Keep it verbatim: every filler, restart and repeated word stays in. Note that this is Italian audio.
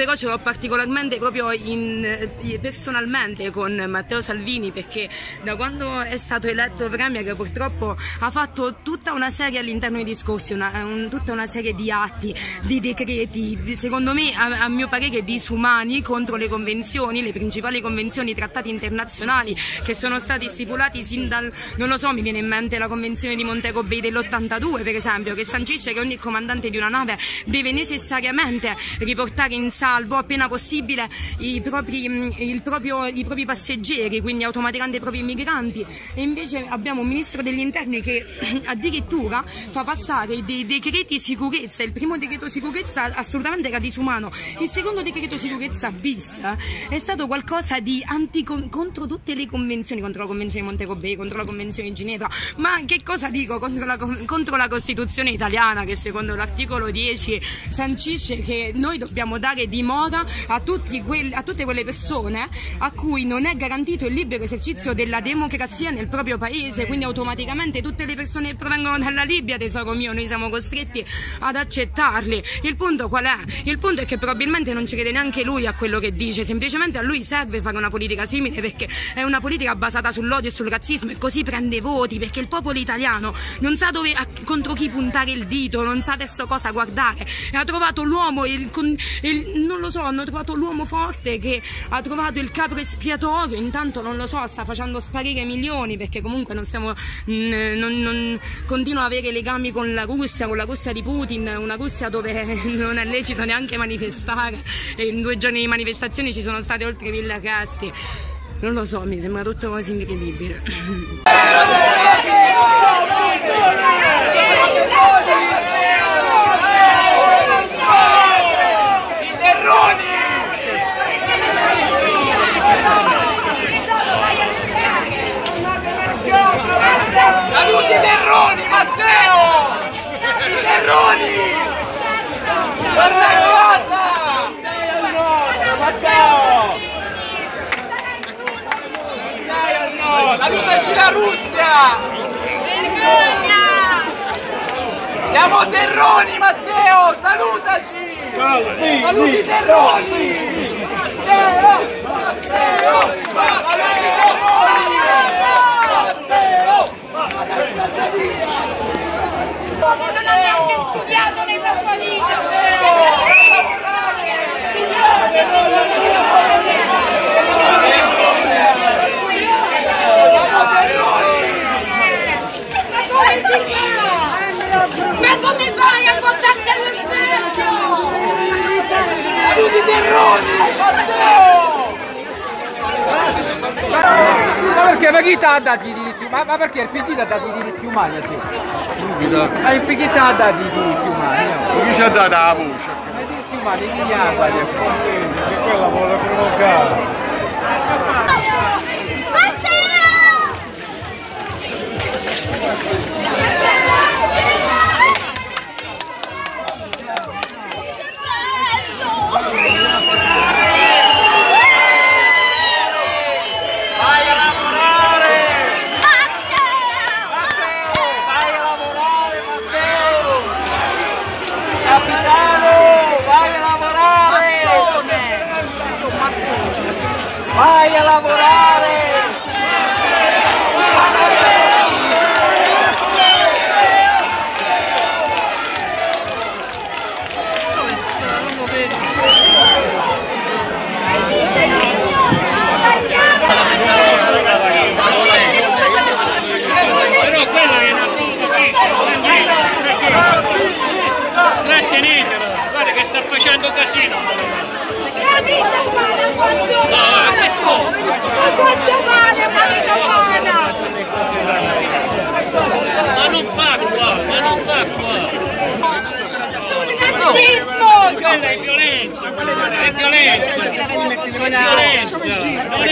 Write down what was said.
però ce l'ho particolarmente proprio in, eh, personalmente con Matteo Salvini, perché da quando è stato eletto premier purtroppo ha fatto tutta una serie all'interno dei discorsi, una, un, tutta una serie di atti, di decreti, di, secondo me a, a mio parere disumani contro le convenzioni, le principali convenzioni, trattati internazionali che sono stati stipulati sin dal, non lo so, mi viene in mente la convenzione di Montego Bay dell'ottantadue per esempio, che sancisce che ogni comandante di una nave deve necessariamente riportare in salvo appena possibile i propri, il proprio, i propri passeggeri, quindi automaticamente i propri migranti, e invece abbiamo un ministro degli interni che addirittura fa passare dei decreti sicurezza. Il primo decreto sicurezza assolutamente era disumano, il secondo decreto sicurezza bis è stato qualcosa di anti contro tutte le convenzioni, contro la convenzione di Montego Bay, contro la convenzione di Ginevra, ma che cosa dico, contro la, contro la Costituzione italiana, che secondo l'articolo dieci sancisce che noi dobbiamo dare dimora a, tutti quelli, a tutte quelle persone a cui non è garantito il libero esercizio della democrazia nel proprio paese, quindi automaticamente tutte le persone che provengono dalla Libia, tesoro mio, noi siamo costretti ad accettarli. Il punto qual è? Il punto è che probabilmente non ci crede neanche lui a quello che dice, semplicemente a lui serve fare una politica simile perché è una politica basata sull'odio e sul razzismo e così prende voti, perché il popolo italiano non sa dove, a, contro chi puntare il dito, non sa verso cosa guardare, e ha trovato l'uomo, il, il, non lo so, hanno trovato l'uomo forte che ha trovato il capro espiatorio, intanto non lo so, sta facendo sparire milioni perché comunque non stiamo, mh, non, non, continua ad avere legami con la Russia, con la Russia di Putin, una Russia dove non è lecito neanche manifestare, e in due giorni di manifestazioni ci sono stati oltre mille arresti. Non lo so, mi sembra tutto quasi incredibile. Saluti i terroni, Matteo! I terroni! Torna a casa! Sei al nord, Matteo! Sei al nord! Salutaci la Russia! Vergogna! Siamo terroni, Matteo! Salutaci! Saluti i terroni! Matteo! Matteo! Saluti i terroni! Non ho neanche studiato nei propri vita! Ma come fai a guardarti allo specchio? Saluti terroni! Matteo! Ma perché? Ma chi ti ha dato i diritti? Ma, ma perché il P D ti ha dato i diritti umani a te? Stupido. Ma il P D ti ha dato i diritti umani? Ma chi ci ha dato la voce? Ma i diritti umani chi li ha dati? Che quella vuole provocare. Vai a lavorare! Dove sta? Non lo vedo. Però quella è una trattenetelo, guarda che sta facendo casino. Capito male, quanto male! che scopo? Ma quanto male, quanto male! Ma non fa qua, ma non fa qua. Sul razzismo! Quella è violenza, è violenza, è violenza.